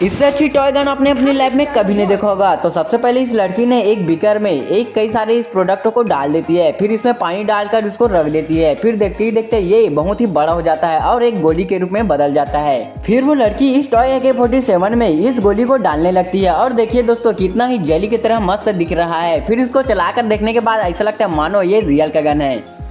इससे अच्छी toy gun आपने अपनी लाइफ में कभी नहीं देखा होगा। तो सबसे पहले इस लड़की ने एक बीकर में एक कई सारे इस प्रोडक्ट को डाल देती है, फिर इसमें पानी डालकर उसको रख देती है। फिर देखते ही देखते ये बहुत ही बड़ा हो जाता है और एक गोली के रूप में बदल जाता है। फिर वो लड़की इस टॉय AK-47 में इस गोली को डालने लगती है और देखिए दोस्तों कितना ही जेली की तरह मस्त दिख रहा है। फिर इसको चलाकर देखने के बाद ऐसा लगता है मानो ये रियल का गन है।